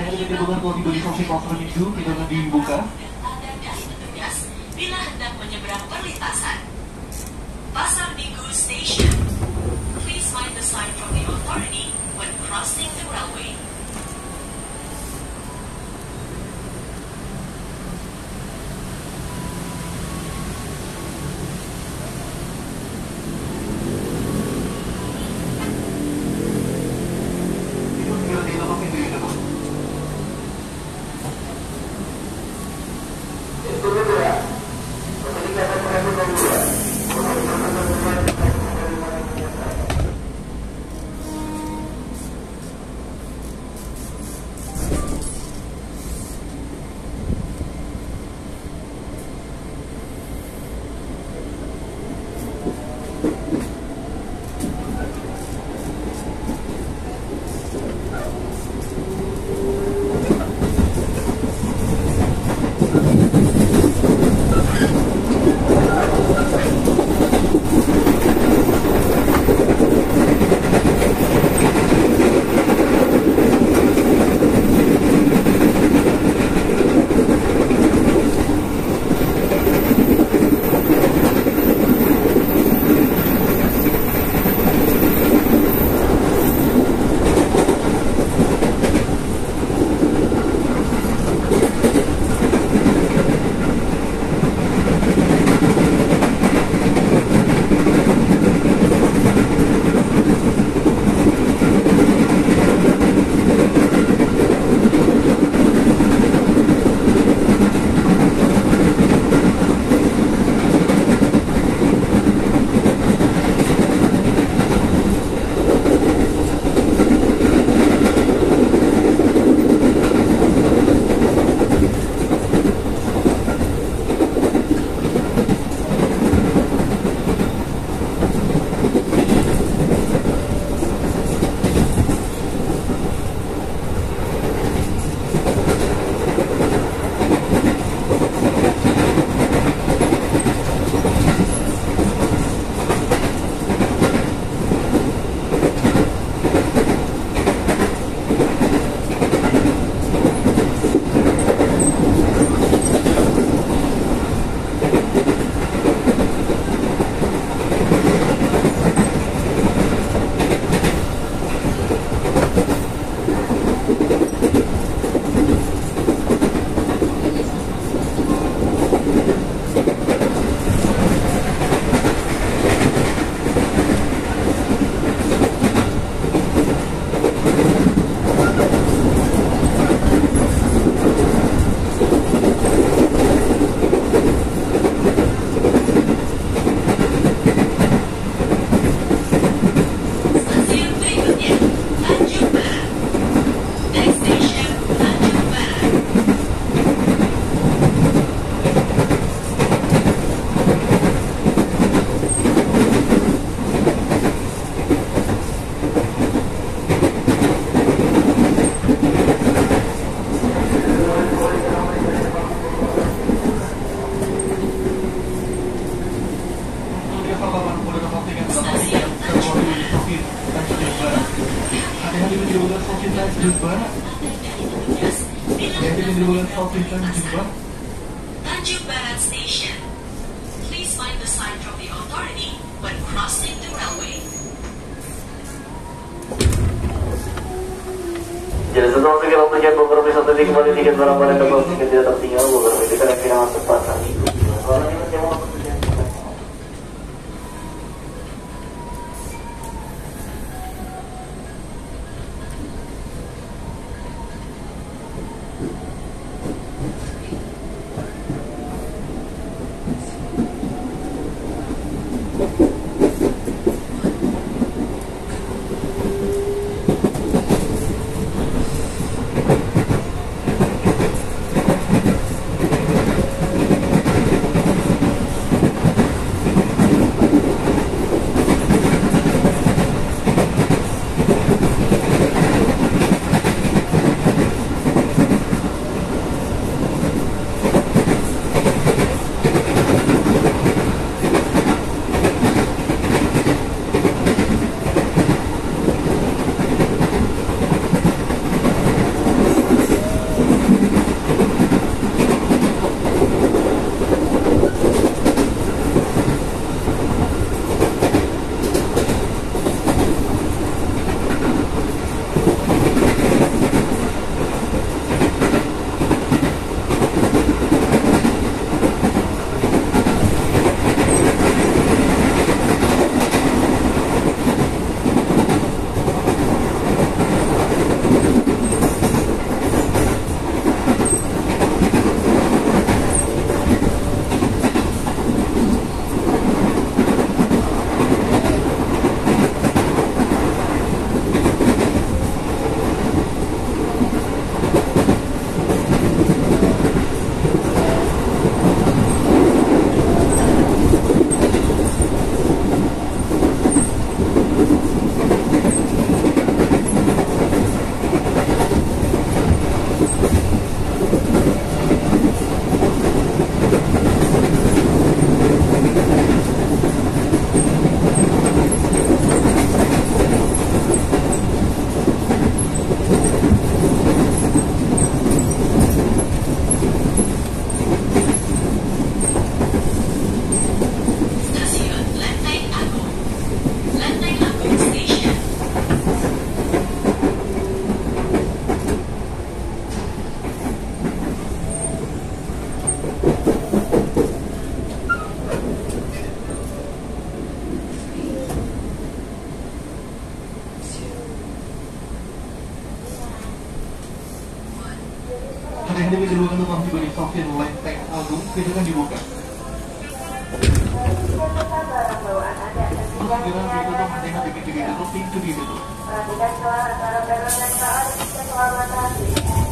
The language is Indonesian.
tidak dibuka kalau dibeli sosis cover itu tidak akan dibuka. Bila hendak menyeberang perlintasan. Pasar Minggu Station. Please mind the sign from the authority when crossing the railway. Tanjung Barat Station. Please mind the sign from the authority when crossing the railway. Jadi setelah segala tujuan beberapa wisata kembali tiket barang-barang dapat tiket tidak tertinggal beberapa tiket yang kehilangan tepat saat itu. Soalnya ini mau tujuan. antrean di pintu masih juga di stasiun Lenteng Agung, pintu kan dibuka. Segera ditutup, hati-hati pintu ditutup, pintu ditutup. Perhatikan celah antara peron dan KA dan keselamatan.